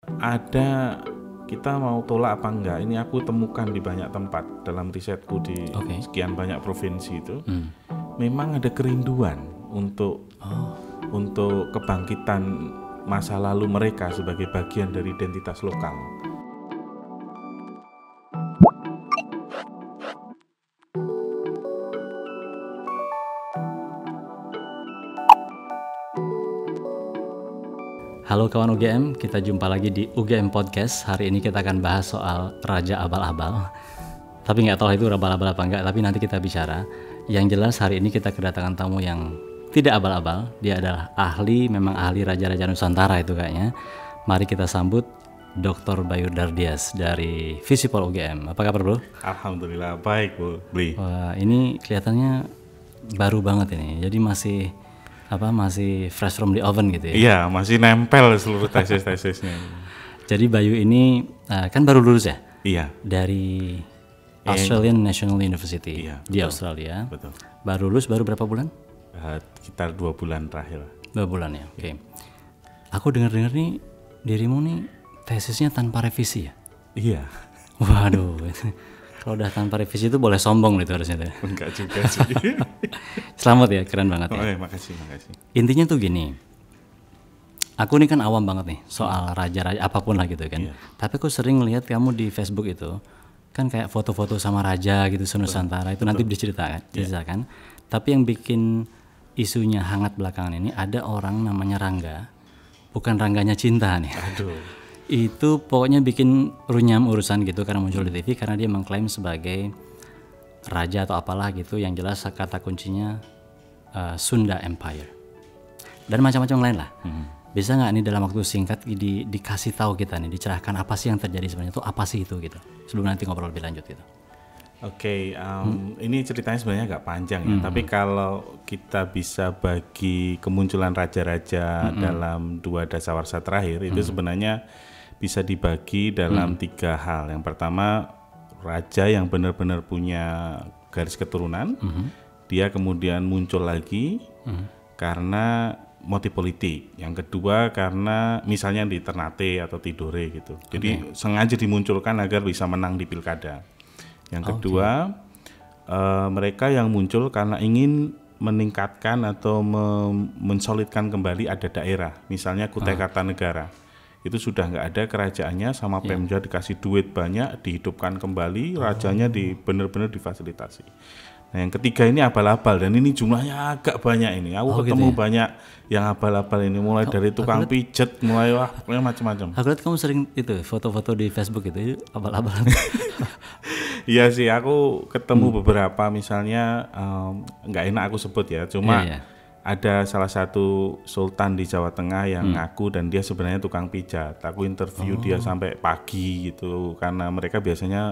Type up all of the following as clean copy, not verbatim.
ada kita mau tolak apa enggak, ini aku temukan di banyak tempat dalam risetku di sekian banyak provinsi itu, memang ada kerinduan untuk kebangkitan masa lalu mereka sebagai bagian dari identitas lokal. Halo kawan UGM, kita jumpa lagi di UGM Podcast. Hari ini kita akan bahas soal Raja Abal-Abal. Tapi nggak tahu itu abal-abal apa enggak, tapi nanti kita bicara. Yang jelas hari ini kita kedatangan tamu yang tidak abal-abal. Dia adalah memang ahli Raja-Raja Nusantara itu kayaknya. Mari kita sambut Dr. Bayu Dardias dari Visipol UGM. Apa kabar bro? Alhamdulillah baik Bli. Wah, ini kelihatannya baru banget ini, jadi masih fresh from the oven gitu ya? Iya, masih nempel seluruh tesis-tesisnya. Jadi Bayu ini kan baru lulus ya? Iya. Dari Australian National University di betul, Australia. Betul. Baru lulus baru berapa bulan? Sekitar 2 bulan terakhir. 2 bulan ya, oke. Aku dengar-dengar nih dirimu nih tesisnya tanpa revisi ya? Iya. Waduh. Kalau udah tanpa revisi itu boleh sombong gitu harusnya. Enggak juga sih. Selamat ya, keren banget ya. Makasih. Intinya tuh gini, aku nih kan awam banget nih soal raja-raja apapun lah gitu kan. Tapi aku sering lihat kamu di Facebook itu kan kayak foto-foto sama raja gitu Nusantara itu nanti diceritakan. Tapi yang bikin isunya hangat belakangan ini ada orang namanya Rangga, bukan Rangganya Cinta nih. Aduh. Itu pokoknya bikin runyam urusan gitu karena muncul di TV karena dia mengklaim sebagai raja atau apalah gitu, yang jelas kata kuncinya Sunda Empire dan macam-macam lain lah. Bisa nggak nih dalam waktu singkat dikasih tahu kita nih, dicerahkan apa sih yang terjadi sebenarnya, itu apa sih itu gitu, sebelum nanti ngobrol lebih lanjut gitu. Oke, ini ceritanya sebenarnya agak panjang ya, tapi kalau kita bisa bagi kemunculan raja-raja dalam 2 dasawarsa terakhir itu sebenarnya bisa dibagi dalam 3 hal. Yang pertama, raja yang benar-benar punya garis keturunan, dia kemudian muncul lagi karena motif politik. Yang kedua karena misalnya di Ternate atau Tidore gitu. Jadi sengaja dimunculkan agar bisa menang di pilkada. Yang kedua, mereka yang muncul karena ingin meningkatkan atau mensolidkan kembali ada daerah. Misalnya Kutai Kartanegara. Itu sudah nggak ada kerajaannya, sama Pemda dikasih duit banyak, dihidupkan kembali, rajanya benar-benar difasilitasi. Nah yang ketiga ini abal-abal, dan ini jumlahnya agak banyak ini. Aku ketemu banyak yang abal-abal ini, mulai dari tukang pijet, mulai pokoknya macam-macam. Aku lihat kamu sering itu foto-foto di Facebook itu abal-abal. Iya sih, aku ketemu beberapa, misalnya nggak enak aku sebut ya, cuma ada salah satu sultan di Jawa Tengah yang ngaku dan dia sebenarnya tukang pijat. Aku interview dia sampai pagi gitu, karena mereka biasanya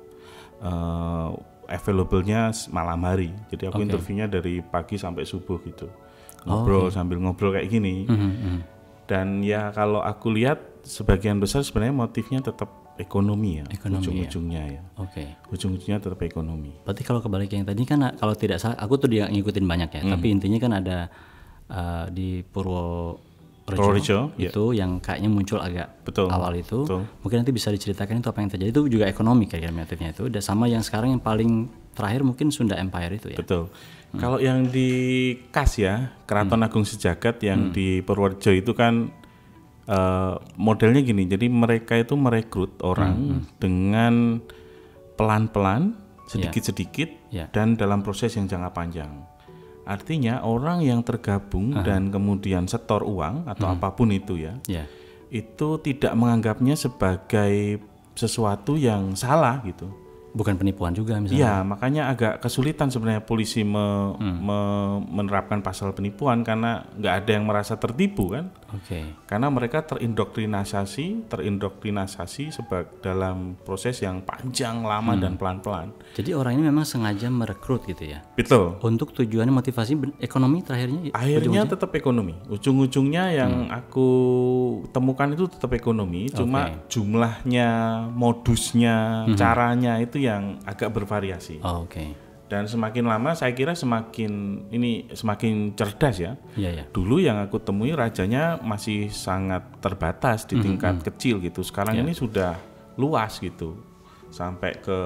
available-nya malam hari. Jadi aku interviewnya dari pagi sampai subuh gitu, ngobrol sambil ngobrol kayak gini. Dan ya kalau aku lihat sebagian besar sebenarnya motifnya tetap ekonomi ya, ujung-ujungnya ya. Ujung-ujungnya tetap ekonomi. Berarti kalau kebalik yang tadi kan, kalau tidak salah, aku tuh dia ngikutin banyak ya. Tapi intinya kan ada di Purworejo itu yang kayaknya muncul agak awal itu. Mungkin nanti bisa diceritakan itu apa yang terjadi. Itu juga ekonomi kayak motifnya itu. Dan sama yang sekarang yang paling terakhir mungkin Sunda Empire itu ya. Betul. Kalau yang di KAS ya, Keraton Agung Sejagat yang di Purworejo itu kan modelnya gini, jadi mereka itu merekrut orang dengan pelan-pelan, sedikit-sedikit, dan dalam proses yang jangka panjang. Artinya orang yang tergabung dan kemudian setor uang atau apapun itu ya, itu tidak menganggapnya sebagai sesuatu yang salah gitu. Bukan penipuan juga misalnya. Iya, makanya agak kesulitan sebenarnya polisi menerapkan pasal penipuan karena nggak ada yang merasa tertipu kan. Karena mereka terindoktrinasi dalam proses yang panjang, lama dan pelan-pelan. Jadi orang ini memang sengaja merekrut gitu ya. Betul. Untuk tujuannya motivasi ekonomi terakhirnya. Akhirnya tetap ekonomi. Ujung-ujungnya yang aku temukan itu tetap ekonomi. Cuma jumlahnya, modusnya, caranya itu yang agak bervariasi. Dan semakin lama saya kira semakin cerdas ya. Dulu yang aku temui rajanya masih sangat terbatas di tingkat kecil gitu. Sekarang ini sudah luas gitu. Sampai ke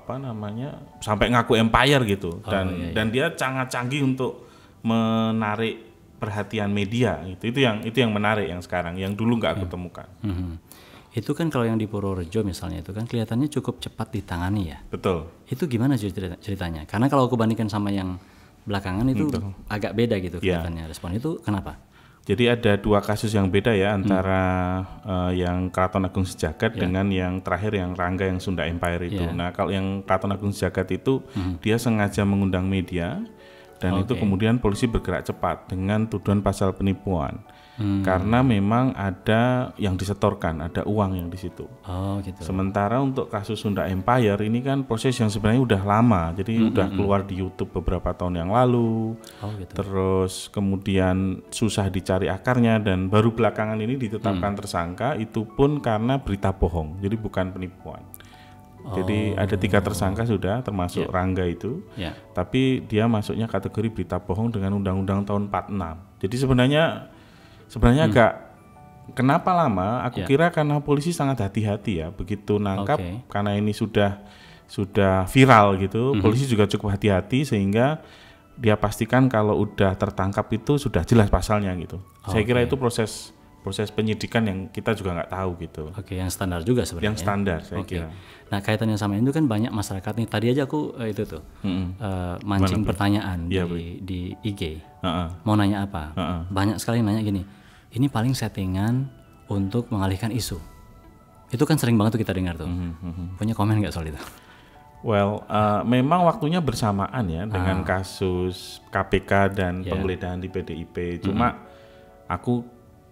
sampai ngaku empire gitu. Dan dia sangat canggih untuk menarik perhatian media gitu. Itu yang menarik yang sekarang, yang dulu nggak aku temukan. Itu kan kalau yang di Purworejo misalnya itu kan kelihatannya cukup cepat ditangani ya. Betul. Itu gimana ceritanya? Karena kalau aku bandingkan sama yang belakangan itu agak beda gitu kelihatannya respon. Itu kenapa? Jadi ada 2 kasus yang beda ya antara yang Keraton Agung Sejagat dengan yang terakhir yang Rangga yang Sunda Empire itu. Nah kalau yang Keraton Agung Sejagat itu dia sengaja mengundang media dan itu kemudian polisi bergerak cepat dengan tuduhan pasal penipuan. Karena memang ada yang disetorkan, ada uang yang di situ. Gitu. Sementara untuk kasus Sunda Empire ini kan proses yang sebenarnya udah lama, jadi udah keluar di YouTube beberapa tahun yang lalu. Gitu. Terus kemudian susah dicari akarnya dan baru belakangan ini ditetapkan tersangka, itu pun karena berita bohong, jadi bukan penipuan. Jadi ada 3 tersangka sudah, termasuk Rangga itu. Tapi dia masuknya kategori berita bohong dengan undang-undang tahun 46. Jadi sebenarnya agak kenapa lama? Aku kira karena polisi sangat hati-hati ya, begitu nangkap karena ini sudah viral gitu. Polisi juga cukup hati-hati sehingga dia pastikan kalau udah tertangkap itu sudah jelas pasalnya gitu. Saya kira itu proses penyidikan yang kita juga nggak tahu gitu. Yang standar juga sebenarnya. Yang standar saya kira. Nah kaitannya sama itu kan banyak masyarakat nih. Tadi aja aku itu tuh mancing pertanyaan di IG. Mau nanya apa? Banyak sekali nanya gini. Ini paling settingan untuk mengalihkan isu. Itu kan sering banget tuh kita dengar tuh. Punya komen nggak soal itu? Well, memang waktunya bersamaan ya dengan kasus KPK dan penggeledahan di PDIP. Cuma aku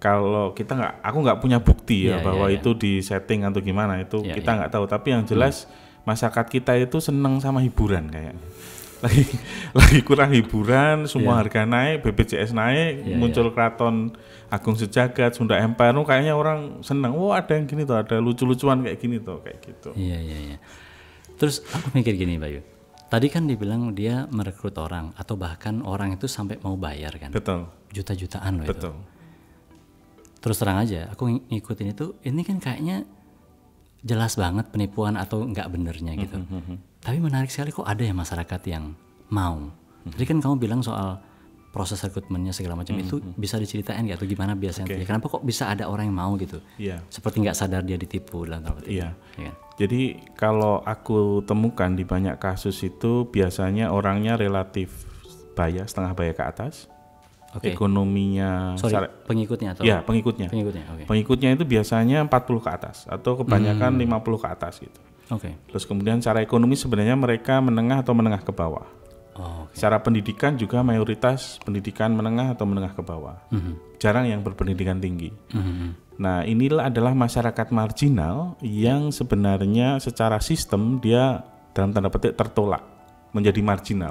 nggak punya bukti bahwa itu di setting atau gimana itu kita nggak tahu. Tapi yang jelas masyarakat kita itu seneng sama hiburan kayaknya. Lagi kurang hiburan, semua harga naik, BPJS naik, muncul Keraton Agung Sejagat, Sunda Empire, kayaknya orang seneng. Ada yang gini tuh, ada lucu-lucuan kayak gini tuh, kayak gitu. Iya. Terus aku mikir gini, Bayu. Tadi kan dibilang dia merekrut orang atau bahkan orang itu sampai mau bayar kan? Betul. Juta-jutaan loh itu. Betul. Terus terang aja, aku ngikutin itu, ini kan kayaknya jelas banget penipuan atau nggak benernya gitu. Tapi menarik sekali kok ada ya masyarakat yang mau. Tadi kan kamu bilang soal proses rekrutmennya segala macam itu bisa diceritain nggak atau gimana biasanya? Kenapa kok bisa ada orang yang mau gitu? Seperti nggak sadar dia ditipu dalam tanda petik. Jadi kalau aku temukan di banyak kasus itu biasanya orangnya relatif setengah bayar ke atas. Ekonominya pengikutnya atau? Ya, pengikutnya. Pengikutnya itu biasanya 40 ke atas atau kebanyakan 50 ke atas gitu. Terus kemudian secara ekonomi sebenarnya mereka menengah atau menengah ke bawah. Secara pendidikan juga mayoritas pendidikan menengah atau menengah ke bawah. Jarang yang berpendidikan tinggi. Nah, inilah adalah masyarakat marginal yang sebenarnya secara sistem dia dalam tanda petik tertolak menjadi marginal.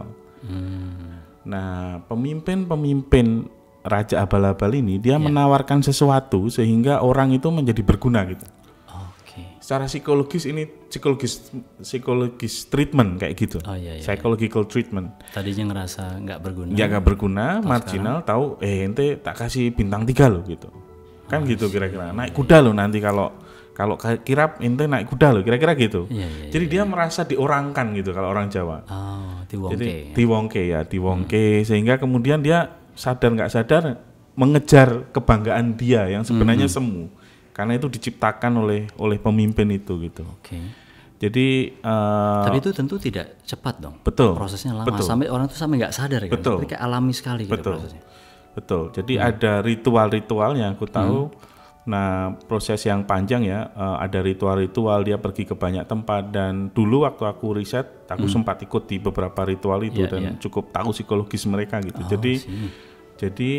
Nah, pemimpin Raja Abal-abal ini dia menawarkan sesuatu sehingga orang itu menjadi berguna gitu. Secara psikologis ini psikologis treatment kayak gitu. Psychological treatment. Tadinya ngerasa nggak berguna. Ya nggak berguna, marginal, tahu ente tak kasih bintang 3 loh gitu. Kan gitu kira-kira. Naik kuda loh nanti kalau kirap ente naik kuda loh kira-kira gitu. Jadi dia merasa diorangkan gitu kalau orang Jawa. Diwongke. Jadi diwongke sehingga kemudian dia sadar nggak sadar mengejar kebanggaan dia yang sebenarnya semu. Karena itu diciptakan oleh pemimpin itu gitu. Jadi tapi itu tentu tidak cepat dong. Betul. Prosesnya lama sampai orang itu sampai nggak sadar gitu. Tapi kayak alami sekali gitu prosesnya. Betul. Jadi ada ritual-ritual yang aku tahu. Nah, proses yang panjang ya, ada ritual-ritual, dia pergi ke banyak tempat dan dulu waktu aku riset, aku sempat ikut di beberapa ritual itu dan cukup tahu psikologis mereka gitu. Jadi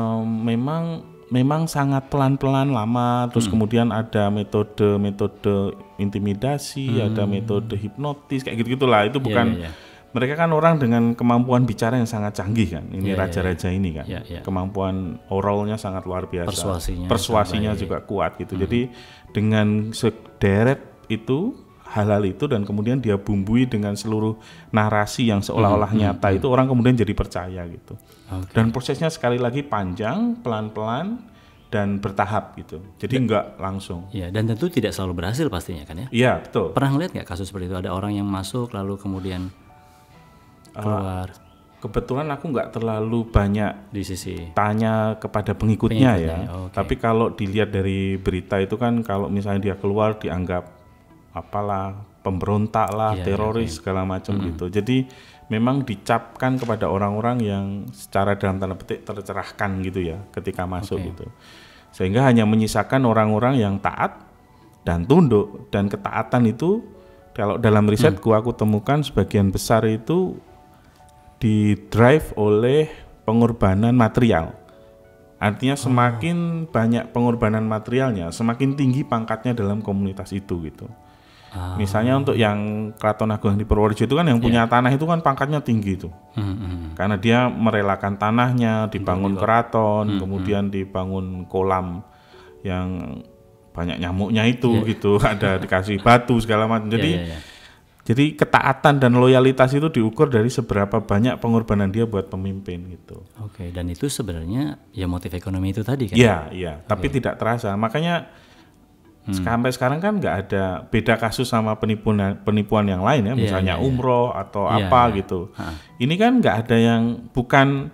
memang sangat pelan-pelan lama, terus kemudian ada metode intimidasi, ada metode hipnotis kayak gitu-gitulah. Itu bukan mereka kan orang dengan kemampuan bicara yang sangat canggih kan. Ini raja-raja ini kan. Kemampuan oralnya sangat luar biasa. Persuasinya juga kuat gitu. Jadi dengan sederet itu hal-hal itu dan kemudian dia bumbui dengan seluruh narasi yang seolah-olah nyata itu orang kemudian jadi percaya gitu. Dan prosesnya sekali lagi panjang, pelan-pelan dan bertahap gitu. Jadi enggak langsung. Ya, dan tentu tidak selalu berhasil pastinya kan ya? Iya, betul. Pernah ngeliat nggak kasus seperti itu? Ada orang yang masuk lalu kemudian keluar? Kebetulan aku nggak terlalu banyak Di sisi tanya kepada pengikutnya ya. Oke. Tapi kalau dilihat dari berita itu kan kalau misalnya dia keluar dianggap apalah pemberontak lah, teroris segala macam gitu. Jadi memang dicapkan kepada orang-orang yang secara dalam tanda petik tercerahkan gitu ya ketika masuk gitu. Sehingga hanya menyisakan orang-orang yang taat dan tunduk, dan ketaatan itu kalau dalam risetku aku temukan sebagian besar itu di drive oleh pengorbanan material. Artinya semakin banyak pengorbanan materialnya, semakin tinggi pangkatnya dalam komunitas itu gitu. Misalnya untuk yang Keraton Agung di Purworejo itu kan yang punya tanah itu kan pangkatnya tinggi itu. Karena dia merelakan tanahnya, dibangun keraton, kemudian dibangun kolam yang banyak nyamuknya itu gitu, ada dikasih batu segala macam. Jadi ketaatan dan loyalitas itu diukur dari seberapa banyak pengorbanan dia buat pemimpin gitu. Oke, dan itu sebenarnya ya motif ekonomi itu tadi kan? Iya, tapi tidak terasa. Makanya sampai sekarang kan nggak ada beda kasus sama penipuan yang lain ya, misalnya umroh atau apa gitu. Ini kan nggak ada yang bukan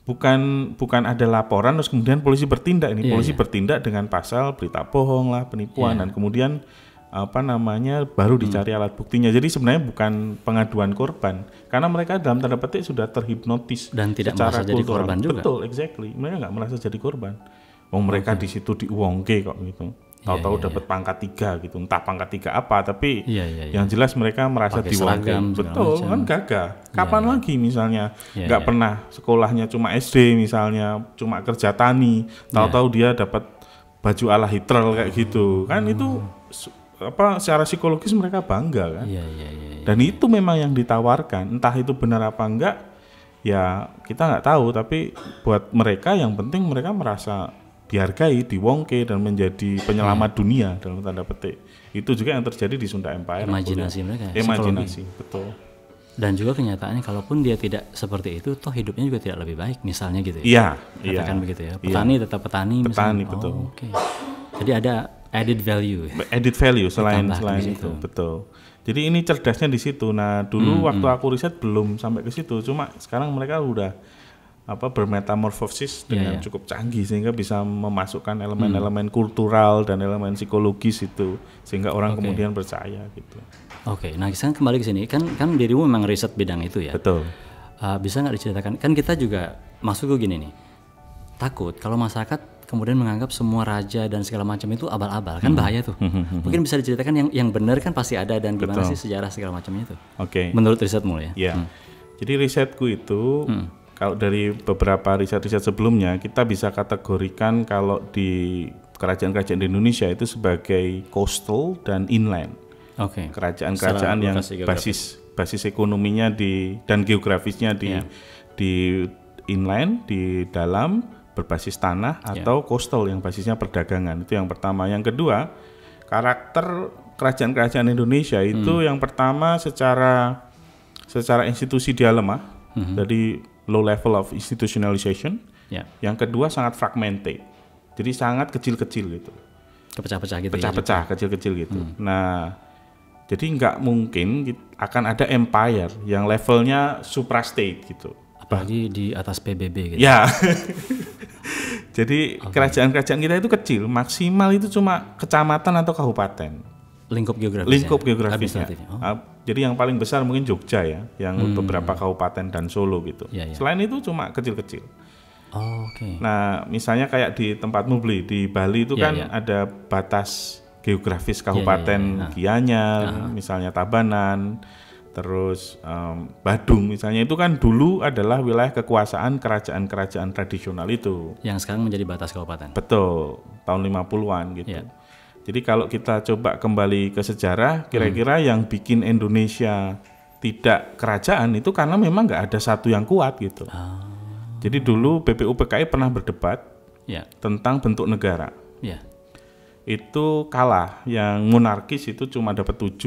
ada laporan terus kemudian polisi bertindak. Ini polisi bertindak dengan pasal berita bohong lah, penipuan dan kemudian baru dicari alat buktinya. Jadi sebenarnya bukan pengaduan korban karena mereka dalam tanda petik sudah terhipnotis dan tidak merasa jadi korban juga. Betul, exactly. Mereka nggak merasa jadi korban. Mereka di situ diuangke kok gitu. Tahu-tahu dapat pangkat 3 gitu. Entah pangkat 3 apa, tapi yang jelas mereka merasa diuangke. Betul, kan gagah. Kapan lagi misalnya nggak pernah sekolahnya cuma SD misalnya, cuma kerja tani, tahu-tahu dia dapat baju ala Hitler kayak gitu. Kan itu secara psikologis mereka bangga kan. Dan itu memang yang ditawarkan, entah itu benar apa enggak ya kita nggak tahu, tapi buat mereka yang penting mereka merasa dihargai, diwongke dan menjadi penyelamat dunia dalam tanda petik. Itu juga yang terjadi di Sunda Empire. Imajinasi mereka. Imajinasi, betul. Dan juga kenyataannya kalaupun dia tidak seperti itu, toh hidupnya juga tidak lebih baik, misalnya gitu ya. Katakan begitu ya. Petani tetap petani. Petani, betul. Jadi ada added value selain itu, betul. Jadi ini cerdasnya di situ. Nah, dulu waktu aku riset belum sampai ke situ, cuma sekarang mereka udah bermetamorfosis dengan cukup canggih sehingga bisa memasukkan elemen-elemen kultural dan elemen psikologis itu sehingga orang kemudian percaya gitu. Nah sekarang kembali ke sini, kan dirimu memang riset bidang itu ya. Betul. Bisa nggak diceritakan? Kan kita juga masuk ke gini nih, takut kalau masyarakat kemudian menganggap semua raja dan segala macam itu abal-abal, kan bahaya tuh. Mungkin bisa diceritakan yang benar kan pasti ada dan gimana sih sejarah segala macamnya itu. Menurut risetmu ya. Jadi risetku itu kalau dari beberapa riset-riset sebelumnya kita bisa kategorikan kalau di kerajaan-kerajaan di Indonesia itu sebagai coastal dan inland. Kerajaan-kerajaan yang basis ekonominya dan geografisnya di inland, di dalam berbasis tanah, atau coastal yang basisnya perdagangan. Itu yang pertama. Yang kedua, karakter kerajaan-kerajaan Indonesia itu yang pertama secara institusi dia lemah, jadi low level of institutionalization. Yang kedua sangat fragmented, jadi sangat kecil-kecil gitu, kepecah-pecah gitu, kecil-kecil gitu. Nah, jadi nggak mungkin akan ada empire yang levelnya suprastate gitu, apalagi di atas PBB gitu. Jadi kerajaan-kerajaan kita itu kecil, maksimal itu cuma kecamatan atau kabupaten. Lingkup geografisnya. Jadi yang paling besar mungkin Jogja ya, yang beberapa kabupaten dan Solo gitu. Selain itu cuma kecil-kecil. Nah, misalnya kayak di tempatmu beli di Bali itu kan ada batas geografis kabupaten Gianyar, misalnya Tabanan, terus Badung misalnya, itu kan dulu adalah wilayah kekuasaan kerajaan-kerajaan tradisional itu. Yang sekarang menjadi batas kabupaten. Betul, tahun 50-an gitu. Jadi kalau kita coba kembali ke sejarah, kira-kira yang bikin Indonesia tidak kerajaan itu karena memang nggak ada satu yang kuat gitu. Jadi dulu BPUPKI pernah berdebat tentang bentuk negara. Itu kalah, yang monarkis itu cuma dapat 7,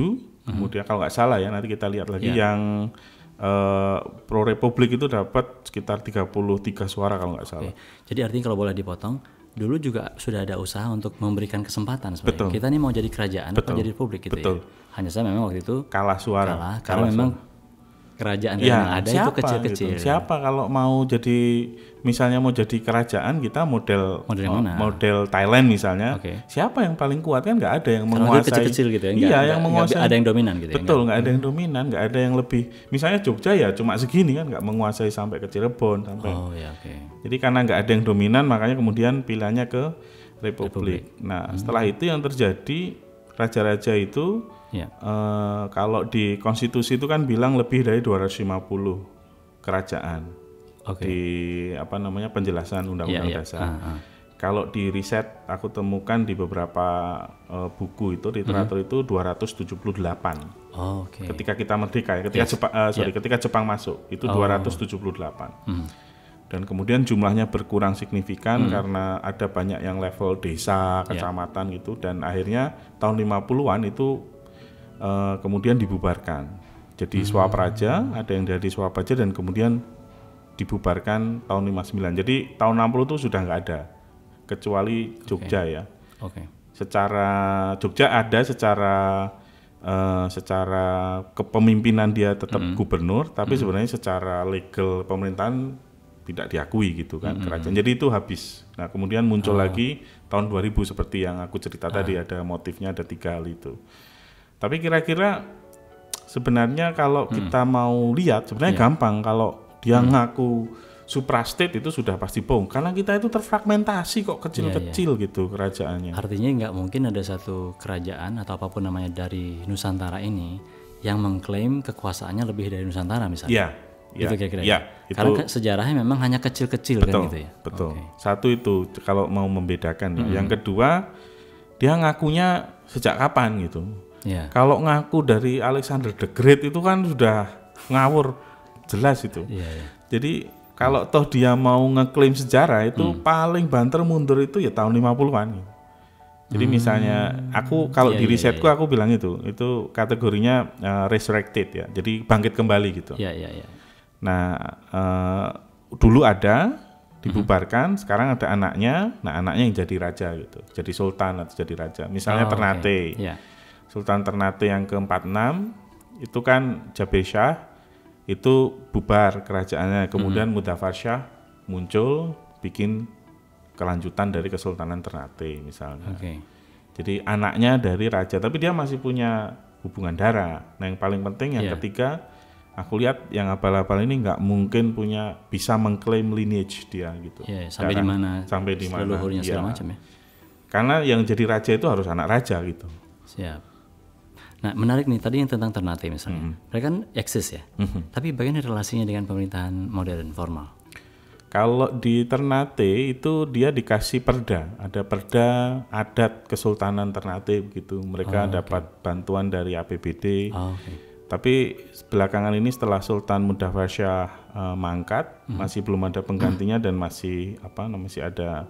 Kemudian kalau nggak salah ya, nanti kita lihat lagi yang pro Republik itu dapat sekitar 33 suara kalau nggak salah. Jadi artinya kalau boleh dipotong, dulu juga sudah ada usaha untuk memberikan kesempatan sebenarnya. Betul. Kita ini mau jadi kerajaan atau jadi republik gitu Betul. ya. Hanya saja memang waktu itu Kalah suara. karena memang kerajaan yang ada itu kecil-kecil. Gitu. Siapa kalau mau jadi, misalnya mau jadi kerajaan kita model Thailand misalnya, siapa yang paling kuat? Kan nggak ada yang menguasai. Kecil-kecil gitu ya. Iya, yang menguasai. Ada yang dominan gitu. Betul, nggak ada yang dominan, nggak ada yang lebih. Misalnya Jogja ya cuma segini kan, nggak menguasai sampai ke Cirebon sampai. Jadi karena nggak ada yang dominan, makanya kemudian pilihannya ke Republik. Nah, setelah itu yang terjadi, raja-raja itu kalau di konstitusi itu kan bilang lebih dari 250 kerajaan di penjelasan undang-undang dasar. Kalau di riset aku temukan di beberapa buku itu literatur itu 278. Ketika kita merdeka, ketika Jepang masuk itu 278. Dan kemudian jumlahnya berkurang signifikan karena ada banyak yang level desa, kecamatan gitu, dan akhirnya tahun 50-an itu kemudian dibubarkan. Jadi Swaparaja, ada yang dari Swaparaja dan kemudian dibubarkan tahun 59. Jadi tahun 60 itu sudah nggak ada, kecuali Jogja ya. Secara Jogja ada secara kepemimpinan dia tetap gubernur, tapi sebenarnya secara legal pemerintahan tidak diakui gitu kan kerajaan. Jadi itu habis. Nah kemudian muncul lagi tahun 2000 seperti yang aku cerita tadi, ada motifnya, ada 3 hal itu. Tapi kira-kira sebenarnya kalau kita mau lihat sebenarnya gampang. Kalau dia ngaku suprastate itu sudah pasti bohong, karena kita itu terfragmentasi kok, kecil-kecil gitu kerajaannya. Artinya nggak mungkin ada satu kerajaan atau apapun namanya dari Nusantara ini yang mengklaim kekuasaannya lebih dari Nusantara misalnya. Gitu kira-kira. Karena sejarahnya memang hanya kecil-kecil kan gitu ya. Betul. Satu itu kalau mau membedakan ya. Yang kedua, dia ngakunya sejak kapan gitu. Kalau ngaku dari Alexander the Great itu kan sudah ngawur jelas itu. Jadi kalau toh dia mau ngeklaim sejarah itu paling banter mundur itu ya tahun 50-an. Jadi misalnya aku kalau di risetku aku bilang itu kategorinya resurrected ya. Jadi bangkit kembali gitu. Nah, dulu ada dibubarkan, sekarang ada anaknya. Nah, anaknya yang jadi raja gitu, jadi sultan atau jadi raja. Misalnya Ternate, Sultan Ternate yang ke-46 itu kan Jabir Shah itu bubar kerajaannya. Kemudian Mudafar Shah muncul, bikin kelanjutan dari Kesultanan Ternate misalnya. Jadi anaknya dari raja, tapi dia masih punya hubungan darah. Nah, yang paling penting yang ketiga, aku lihat yang abal-abal ini nggak mungkin bisa mengklaim lineage dia gitu. Sampai di mana? Sampai di mana? Leluhurnya segala macam ya. Karena yang jadi raja itu harus anak raja gitu. Siap. Nah, menarik nih tadi yang tentang Ternate misalnya. Mereka kan eksis ya. Tapi bagaimana relasinya dengan pemerintahan modern formal? Kalau di Ternate itu dia dikasih perda, ada perda adat Kesultanan Ternate begitu. Mereka dapat bantuan dari APBD. Tapi belakangan ini setelah Sultan Mudafar Shah mangkat, masih belum ada penggantinya dan masih ada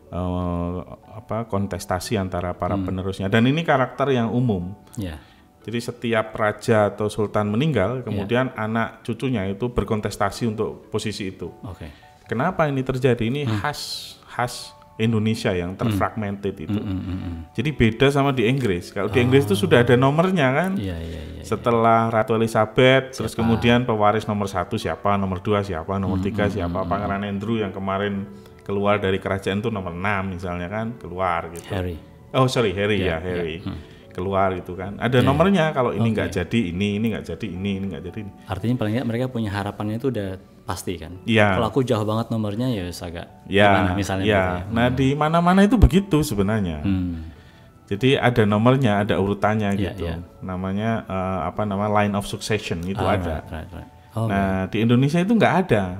kontestasi antara para penerusnya. Dan ini karakter yang umum. Jadi setiap raja atau sultan meninggal, kemudian anak cucunya itu berkontestasi untuk posisi itu. Kenapa ini terjadi? Ini khas Indonesia yang terfragmented itu. Jadi beda sama di Inggris. Kalau di Inggris itu sudah ada nomornya kan. Setelah Ratu Elizabeth, terus kemudian pewaris nomor 1 siapa, nomor 2 siapa, nomor 3 siapa. Pangeran Andrew yang kemarin keluar dari kerajaan itu nomor 6 misalnya kan, keluar gitu. Harry. Harry. Keluar gitu kan. Ada nomornya, kalau ini nggak jadi ini nggak jadi ini nggak jadi ini. Artinya paling nggak mereka punya harapannya itu udah pasti kan. Kalau aku jauh banget nomornya ya agak gimana misalnya. Nah di mana-mana itu begitu sebenarnya. Jadi ada nomornya, ada urutannya gitu. Namanya line of succession itu ada. Nah di Indonesia itu nggak ada.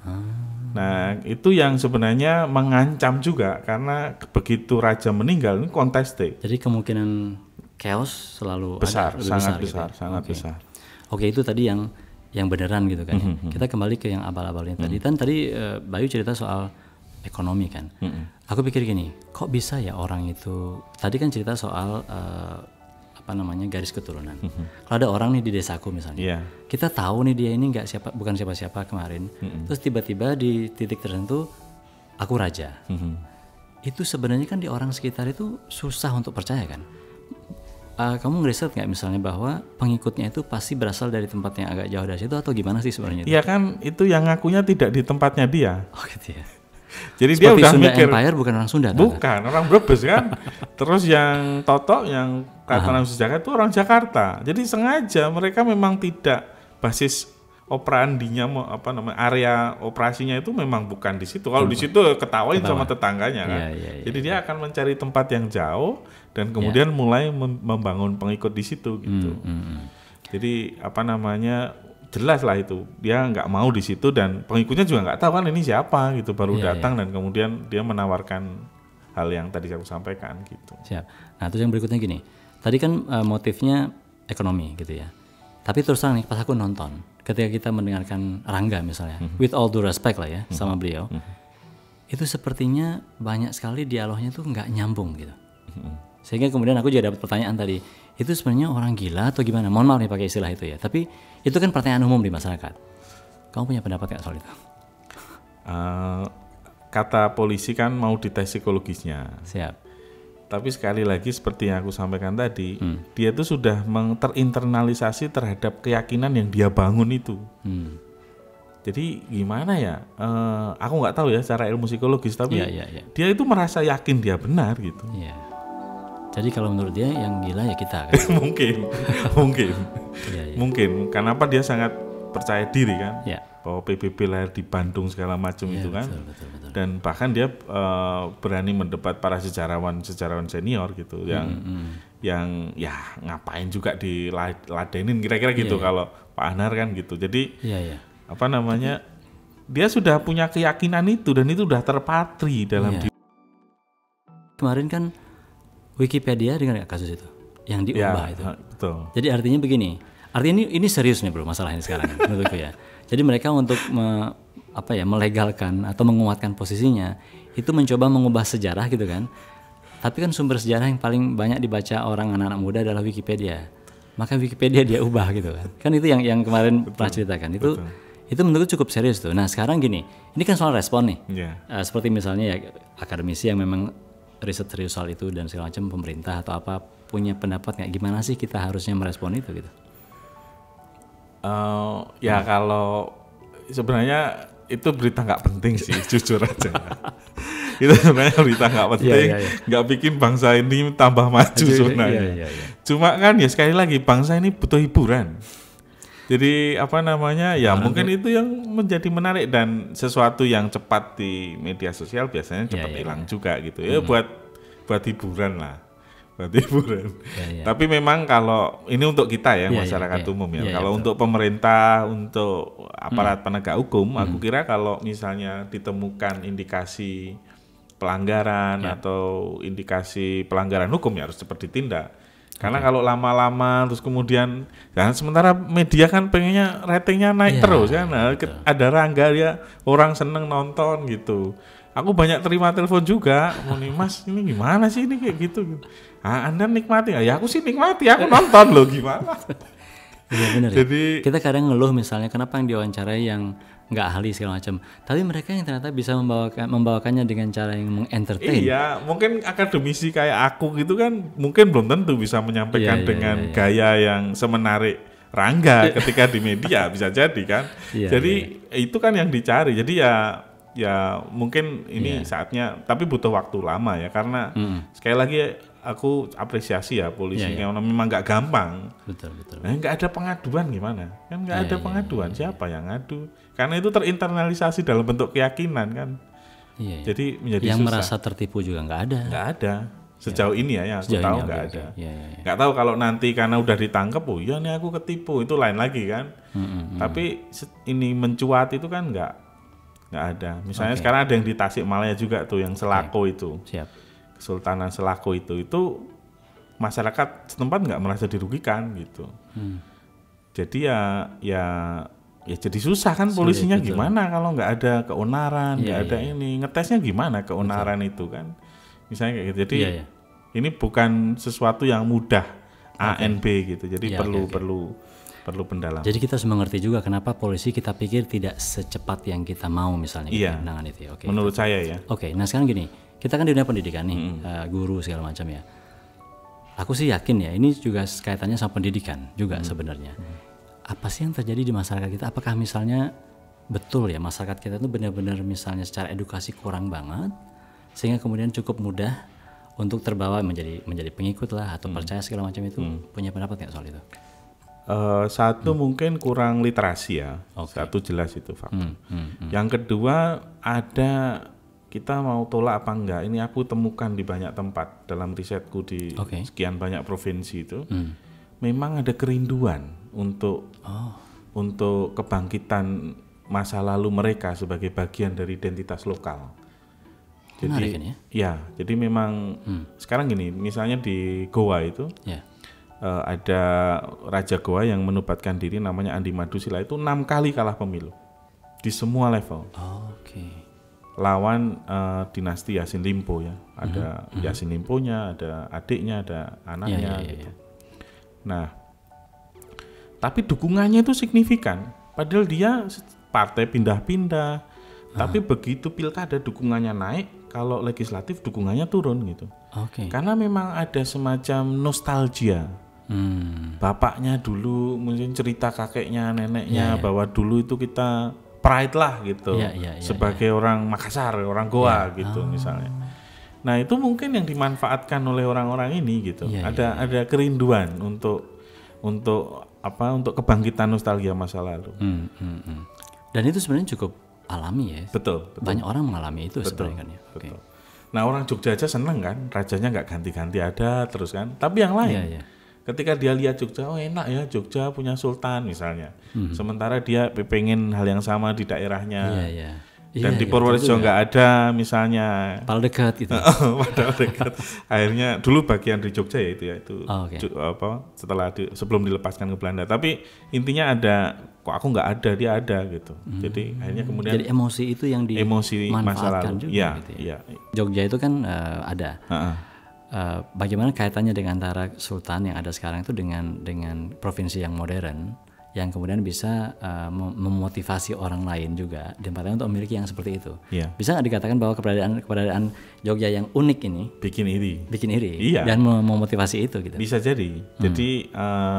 Nah itu yang sebenarnya mengancam juga, karena begitu raja meninggal ini kontested. Jadi kemungkinan chaos selalu besar, ada, sangat besar. Oke, itu tadi yang beneran gitu kan. Kita kembali ke yang abal-abalnya tadi. Kan tadi Bayu cerita soal ekonomi kan. Aku pikir gini, kok bisa ya orang itu tadi kan cerita soal garis keturunan. Kalau ada orang nih di desaku misalnya, kita tahu nih dia ini bukan siapa-siapa kemarin, terus tiba-tiba di titik tertentu aku raja. Itu sebenarnya kan di orang sekitar itu susah untuk percaya kan. Kamu ngeriset nggak misalnya bahwa pengikutnya itu pasti berasal dari tempat yang agak jauh dari situ atau gimana sih sebenarnya? Iya kan, itu yang ngakunya tidak di tempatnya dia. Oh gitu ya. Jadi seperti dia udah Sunda mikir Empire bukan orang Sunda. Bukan, orang Brebes kan. Terus yang Toto yang Katanan Jakarta itu orang Jakarta. Jadi sengaja mereka memang tidak basis operandinya area operasinya itu memang bukan di situ. Kalau di situ ketawain sama tetangganya kan. Jadi dia akan mencari tempat yang jauh dan kemudian mulai membangun pengikut di situ gitu. Jadi jelas lah itu dia nggak mau di situ dan pengikutnya juga nggak tahu kan ini siapa gitu, baru datang dan kemudian dia menawarkan hal yang tadi aku sampaikan gitu. Siap. Nah terus yang berikutnya gini, tadi kan motifnya ekonomi gitu ya. Tapi terus terang nih pas aku nonton, ketika kita mendengarkan Rangga misalnya, with all due respect lah ya sama beliau, itu sepertinya banyak sekali dialognya tuh nggak nyambung gitu. Sehingga kemudian aku juga dapat pertanyaan tadi, itu sebenarnya orang gila atau gimana? Mohon maaf nih pakai istilah itu ya. Tapi itu kan pertanyaan umum di masyarakat. Kamu punya pendapat nggak soal itu? Kata polisi kan mau dites psikologisnya. Siap. Tapi sekali lagi seperti yang aku sampaikan tadi, dia itu sudah terinternalisasi terhadap keyakinan yang dia bangun itu. Jadi gimana ya? Aku nggak tahu ya secara ilmu psikologis, tapi dia itu merasa yakin dia benar gitu. Jadi kalau menurut dia yang gila ya kita kan? mungkin. Kenapa dia sangat percaya diri kan? Bahwa PBB lahir di Bandung segala macam itu kan. Betul. Dan bahkan dia berani mendebat para sejarawan senior gitu yang ya ngapain juga diladenin kira-kira gitu kalau Pak Anar kan gitu. Jadi dia sudah punya keyakinan itu dan itu sudah terpatri dalam diri. Kemarin kan Wikipedia dengar nggak kasus itu yang diubah itu. Betul. Jadi artinya begini, ini serius nih bro masalahnya sekarang menurutku ya. Jadi mereka untuk melegalkan atau menguatkan posisinya itu mencoba mengubah sejarah gitu kan. Tapi kan sumber sejarah yang paling banyak dibaca orang anak-anak muda adalah Wikipedia. Maka Wikipedia dia ubah gitu kan. Kan itu yang kemarin pernah ceritakan. Itu menurutku cukup serius tuh. Nah sekarang gini, ini kan soal respon nih. Seperti misalnya ya akademisi yang memang riset serius soal itu dan segala macam, pemerintah atau apa punya pendapat nggak gimana sih kita harusnya merespon itu gitu? Kalau sebenarnya itu berita nggak penting sih jujur aja. Itu sebenarnya berita nggak penting, nggak bikin bangsa ini tambah maju sebenarnya. Cuma kan ya sekali lagi bangsa ini butuh hiburan. Jadi mungkin itu yang menjadi menarik dan sesuatu yang cepat di media sosial biasanya cepat hilang juga gitu ya buat hiburan lah, buat hiburan. Tapi memang kalau ini untuk kita ya masyarakat umum ya. Kalau untuk pemerintah, untuk aparat penegak hukum, aku kira kalau misalnya ditemukan indikasi pelanggaran atau indikasi pelanggaran hukum ya harus cepat ditindak. Karena kalau lama-lama terus kemudian sementara media kan pengennya ratingnya naik terus kan. Ada Rangga ya orang seneng nonton gitu. Aku banyak terima telepon juga, Mas ini gimana sih ini kayak gitu. Anda nikmati? Ya aku sih nikmati, aku nonton loh gimana. Iya benar. Jadi kita kadang ngeluh misalnya kenapa yang diwawancarai yang nggak ahli segala macam, tapi mereka yang ternyata bisa membawakannya dengan cara yang mengentertain. Iya, mungkin akademisi kayak aku gitu kan mungkin belum tentu bisa menyampaikan dengan gaya yang semenarik Rangga ketika di media bisa jadi kan. Jadi itu kan yang dicari. Jadi ya mungkin ini saatnya, tapi butuh waktu lama ya karena sekali lagi aku apresiasi ya polisinya memang nggak gampang. Betul. Nggak ada pengaduan gimana? Kan nggak ada pengaduan. Siapa yang ngadu? Karena itu terinternalisasi dalam bentuk keyakinan kan. Jadi menjadi yang susah. Merasa tertipu juga nggak ada. Nggak ada. Sejauh ini ya yang aku tahu nggak ada. Nggak tahu kalau nanti karena udah ditangkap, oh iya nih aku ketipu, itu lain lagi kan. Tapi ini mencuat itu kan nggak ada. Misalnya sekarang ada yang di Tasikmalaya juga tuh yang Selako itu. Kesultanan Selako itu masyarakat setempat nggak merasa dirugikan gitu. Jadi ya jadi susah kan polisinya gimana kalau nggak ada keonaran, nggak ada ini ngetesnya gimana keonaran itu kan. Misalnya kayak gitu. Jadi ini bukan sesuatu yang mudah A and B gitu. Jadi Ya, perlu pendalaman. Jadi kita harus mengerti juga kenapa polisi kita pikir tidak secepat yang kita mau misalnya gitu, Iya. menangani itu. Oke. Menurut saya ya. Oke, nah sekarang gini, kita kan di dunia pendidikan nih, guru segala macam ya. Aku sih yakin ya, ini juga kaitannya sama pendidikan juga sebenarnya. Apa sih yang terjadi di masyarakat kita? Apakah misalnya betul ya masyarakat kita itu benar-benar misalnya secara edukasi kurang banget, sehingga kemudian cukup mudah untuk terbawa menjadi pengikut lah atau percaya segala macam itu? Punya pendapat nggak soal itu? Satu mungkin kurang literasi ya. Satu jelas itu faktor. Yang kedua ada kita mau tolak apa enggak. Ini aku temukan di banyak tempat dalam risetku di sekian banyak provinsi itu. Memang ada kerinduan untuk kebangkitan masa lalu mereka sebagai bagian dari identitas lokal. Jadi menarik ini ya. Jadi memang sekarang gini, misalnya di Goa itu. Ada Raja Goa yang menobatkan diri namanya Andi Madusila itu 6 kali kalah pemilu di semua level. Lawan dinasti Yasin Limpo ya. Ada Yasin Limponya, ada adiknya, ada anaknya gitu. Nah, tapi dukungannya itu signifikan. Padahal dia partai pindah-pindah. Tapi begitu pilkada dukungannya naik, kalau legislatif dukungannya turun gitu. Karena memang ada semacam nostalgia. Bapaknya dulu mungkin cerita kakeknya, neneknya bahwa dulu itu kita pride lah gitu sebagai orang Makassar, orang Goa gitu misalnya. Nah itu mungkin yang dimanfaatkan oleh orang-orang ini gitu. Ada kerinduan untuk kebangkitan nostalgia masa lalu. Dan itu sebenarnya cukup alami ya. Betul. Banyak orang mengalami itu sebenarnya. Betul. Nah orang Jogja aja seneng kan, rajanya nggak ganti-ganti ada terus kan. Tapi yang lain. Ketika dia lihat Jogja, oh enak ya Jogja punya sultan misalnya. Sementara dia pengen hal yang sama di daerahnya. Dan di Purworejo nggak ada misalnya. Padahal dekat gitu. Padahal dekat. Akhirnya dulu bagian di Jogja ya itu. Sebelum dilepaskan ke Belanda. Tapi intinya ada, kok aku nggak ada, dia ada gitu. Jadi akhirnya kemudian. Jadi emosi itu yang dimanfaatkan juga gitu ya. Jogja itu kan ada. Bagaimana kaitannya dengan antara sultan yang ada sekarang itu dengan provinsi yang modern yang kemudian bisa memotivasi orang lain juga dan partai untuk memiliki yang seperti itu. Bisa nggak dikatakan bahwa keberadaan Jogja yang unik ini bikin iri dan memotivasi itu gitu? Bisa jadi. Jadi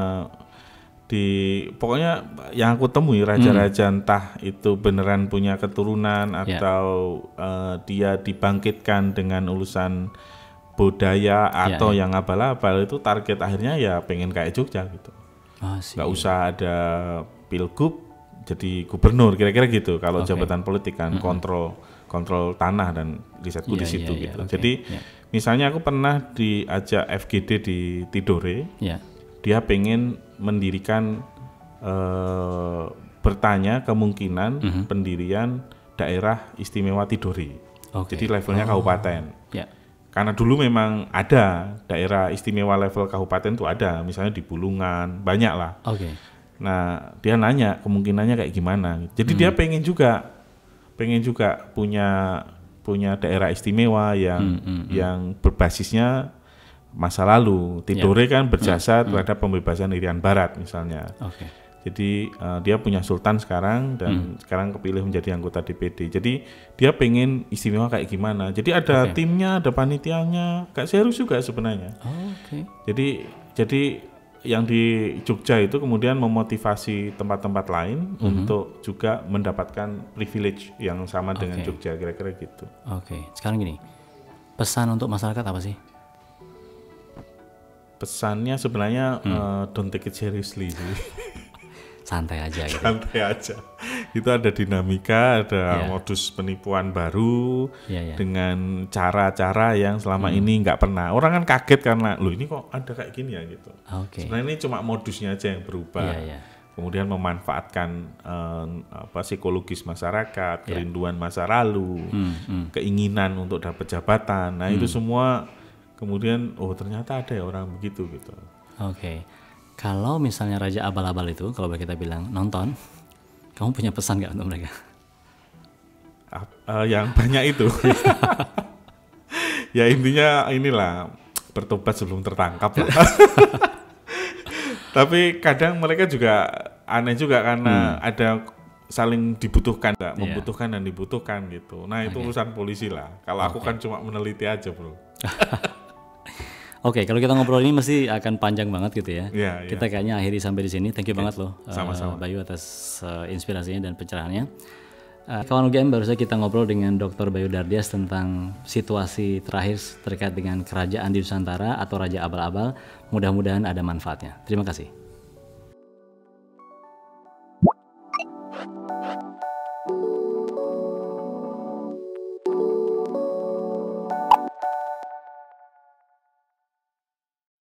pokoknya yang aku temui raja-raja entah itu beneran punya keturunan atau dia dibangkitkan dengan ulusan budaya atau yang abal-abal, itu target akhirnya ya pengen kayak Jogja gitu. Nggak usah ada pilgub jadi gubernur kira-kira gitu kalau jabatan politik kan kontrol tanah dan risetku di situ gitu. Jadi misalnya aku pernah diajak FGD di Tidore, dia pengen mendirikan bertanya kemungkinan pendirian daerah istimewa Tidore. Jadi levelnya kabupaten. Karena dulu memang ada daerah istimewa level kabupaten tuh ada, misalnya di Bulungan, banyak lah. Nah, dia nanya kemungkinannya kayak gimana. Jadi dia pengen juga punya daerah istimewa yang berbasisnya masa lalu. Tidore kan berjasa terhadap pembebasan Irian Barat misalnya. Jadi dia punya sultan sekarang dan sekarang kepilih menjadi anggota DPD. Jadi dia pengen istimewa kayak gimana. Jadi ada timnya, ada panitianya, kayak serius juga sebenarnya. Jadi yang di Jogja itu kemudian memotivasi tempat-tempat lain untuk juga mendapatkan privilege yang sama dengan Jogja, kira-kira gitu. Sekarang gini, pesan untuk masyarakat apa sih? Pesannya sebenarnya don't take it seriously sih. Santai aja gitu. Santai aja. Itu ada dinamika, ada modus penipuan baru dengan cara-cara yang selama ini nggak pernah. Orang kan kaget karena, loh ini kok ada kayak gini ya gitu. Sebenarnya ini cuma modusnya aja yang berubah. Kemudian memanfaatkan psikologis masyarakat, kerinduan masa lalu, keinginan untuk dapat jabatan. Nah itu semua kemudian, oh ternyata ada ya orang begitu gitu. Kalau misalnya Raja Abal-Abal itu, kalau kita bilang nonton, kamu punya pesan nggak untuk mereka? Yang banyak itu. Ya intinya inilah, bertobat sebelum tertangkap lah. Tapi kadang mereka juga aneh juga karena ada saling dibutuhkan, membutuhkan dan dibutuhkan gitu. Nah itu urusan polisi lah. Kalau aku kan cuma meneliti aja bro. Oke, kalau kita ngobrol ini mesti akan panjang banget gitu ya. Iya, Kita kayaknya akhiri sampai di sini. Thank you banget loh, sama-sama. Bayu atas inspirasinya dan pencerahannya. Kawan UGM, baru saja kita ngobrol dengan Dr. Bayu Dardias tentang situasi terakhir terkait dengan kerajaan di Nusantara atau Raja Abal-Abal. Mudah-mudahan ada manfaatnya. Terima kasih.